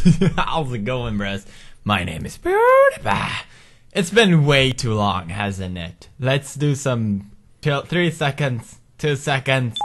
How's it going, bros? My name is PewDiePie. It's been way too long, hasn't it? Let's do some 3 seconds, 2 seconds.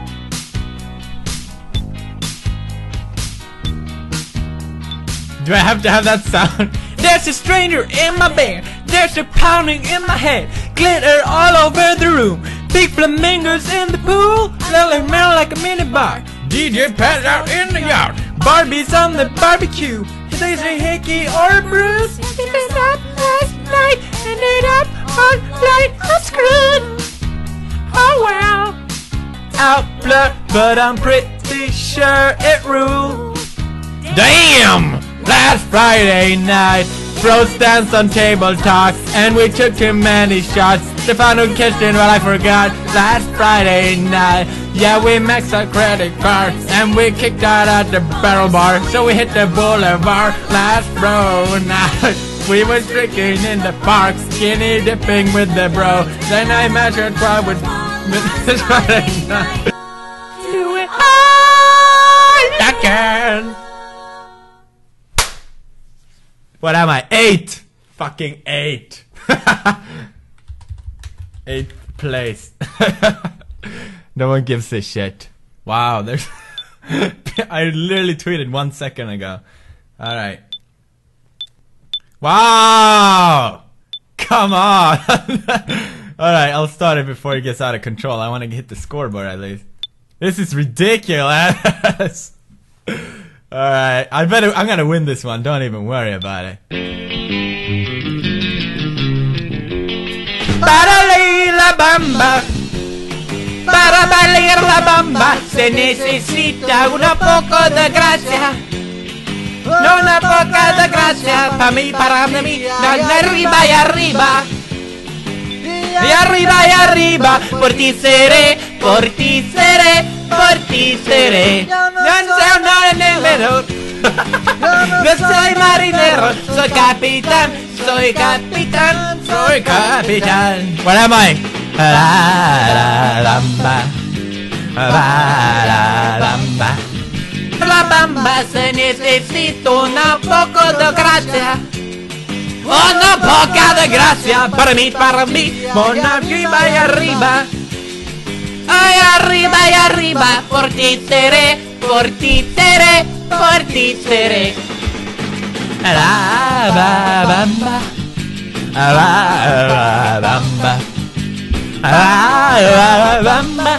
Do I have to have that sound? There's a stranger in my bed. There's a pounding in my head. Glitter all over the room. Big flamingos in the pool. Smelling like a mini bar. DJ Pat out in the yard. Barbie's on the barbecue. There's a hickey or a bruise. Ended up last night. Ended up on flight. I'm screwed. Oh well. Out blur, but I'm pretty sure it rules. Damn! Last Friday night, bros danced on table talks, and we took too many shots. The final kitchen, but I forgot. Last Friday night, yeah, we maxed our credit card, and we kicked out at the barrel bar. So we hit the boulevard. Last bro night, we were drinking in the park, skinny dipping with the bro. Then I measured crowd with this Friday night. Do it all again. What am I? 8! Fucking 8. 8th place. No one gives a shit. Wow, there's... I literally tweeted 1 second ago. Alright. Wow! Come on! Alright, I'll start it before it gets out of control. I want to hit the scoreboard at least. This is ridiculous! Alright, I'm gonna win this one, don't even worry about it. Para leer la bamba, para bailar la bamba, se necesita una poco de gracia. No una poca de gracia, para mí, arriba y arriba. Y arriba y arriba, por ti seré, por ti seré, por ti seré. Yo no enemigo, yo soy marinero, soy capitán, soy capitán, soy capitán. What am I? La bamba se necesita un poco de gracia. Una poca de gracia para mí, por arriba y arriba. Ay, arriba y arriba, por ti seré, por ti seré, por ti seré. La bamba, la bamba, la bamba,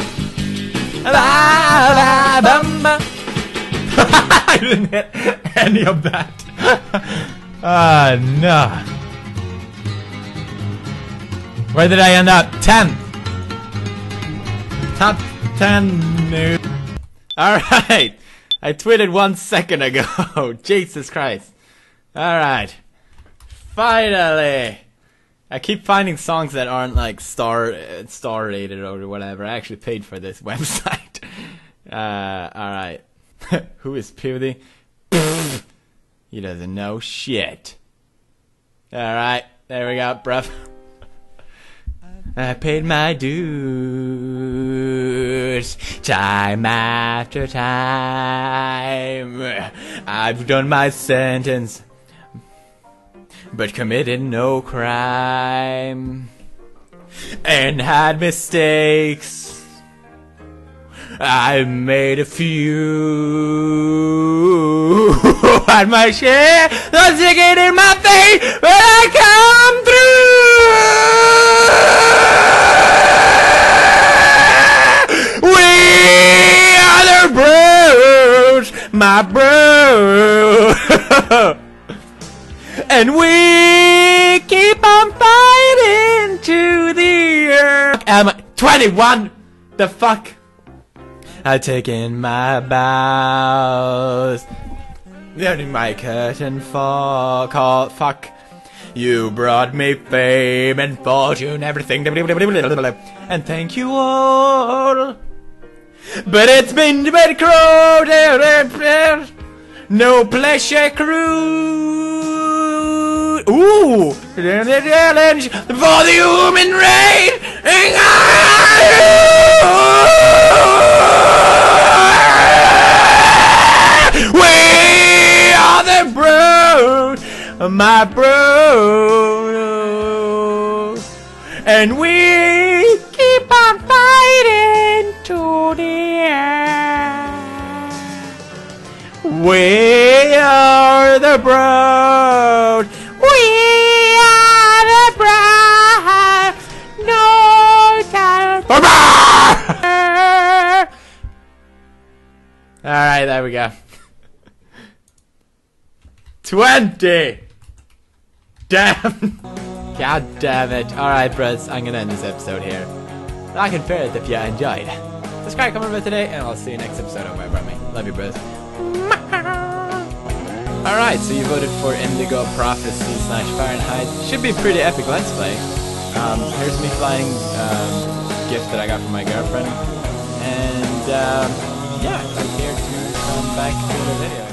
la bamba. I didn't hit any of that. Ah, no. Where did I end up? 10th. Top 10 news. Alright. I tweeted 1 second ago. Jesus Christ. Alright. Finally. I keep finding songs that aren't like star rated or whatever. I actually paid for this website. Alright. Who is PewDie? He doesn't know shit. Alright, there we go, bruv. I paid my dues, time after time. I've done my sentence, but committed no crime. And had mistakes. I made a few. Had my share, the ticket in my face, but I come through. We are the bros, my bro. And we keep on fighting to the earth. Am I 21? The fuck? I take in my bows, letting my curtain fall. Fuck. You brought me fame and fortune, everything, and thank you all. But it's been very cruel, no pleasure cruise. Ooh, the challenge for the human race. We are the my bro. And we keep on fighting to the end. We are the Bros. We are the Bros. No time. Alright, there we go. 20! Damn! God damn it. Alright, bros, I'm gonna end this episode here. Like and fair if you enjoyed. Subscribe, comment about today, and I'll see you next episode of My Bro Me. Love you, bros. Alright, so you voted for Indigo Prophecy / Fahrenheit. Should be a pretty epic let's play. Here's me flying gift that I got from my girlfriend. And yeah, click here to come back to the video.